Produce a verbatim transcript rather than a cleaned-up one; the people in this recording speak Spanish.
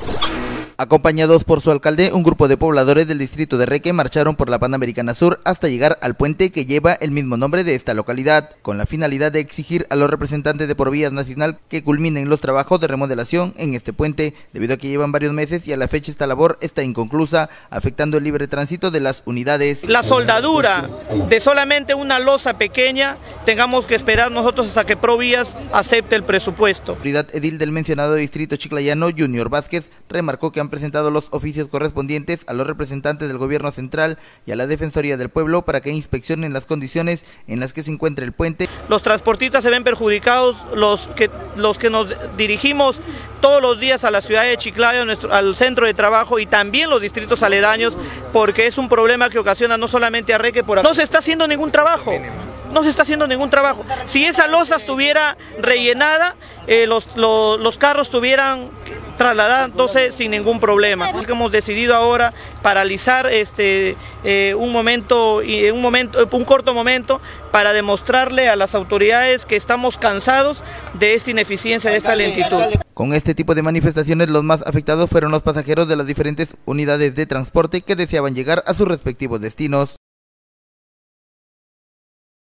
Acompañados por su alcalde, un grupo de pobladores del distrito de Reque marcharon por la Panamericana Sur hasta llegar al puente que lleva el mismo nombre de esta localidad, con la finalidad de exigir a los representantes de Provías Nacional que culminen los trabajos de remodelación en este puente, debido a que llevan varios meses y a la fecha esta labor está inconclusa, afectando el libre tránsito de las unidades. La soldadura de solamente una losa pequeña, tengamos que esperar nosotros hasta que Provías acepte el presupuesto. La autoridad edil del mencionado distrito chiclayano, Junior Vázquez, remarcó que han presentado los oficios correspondientes a los representantes del gobierno central y a la Defensoría del Pueblo para que inspeccionen las condiciones en las que se encuentra el puente. Los transportistas se ven perjudicados, los que, los que nos dirigimos todos los días a la ciudad de Chiclayo, nuestro, al centro de trabajo, y también los distritos aledaños, porque es un problema que ocasiona no solamente a Reque, por no se está haciendo ningún trabajo. No se está haciendo ningún trabajo. Si esa losa estuviera rellenada, eh, los, los, los carros estuvieran trasladándose sin ningún problema. Es que hemos decidido ahora paralizar este, eh, un momento, un momento, un corto momento, para demostrarle a las autoridades que estamos cansados de esta ineficiencia, de esta lentitud. Con este tipo de manifestaciones, los más afectados fueron los pasajeros de las diferentes unidades de transporte que deseaban llegar a sus respectivos destinos.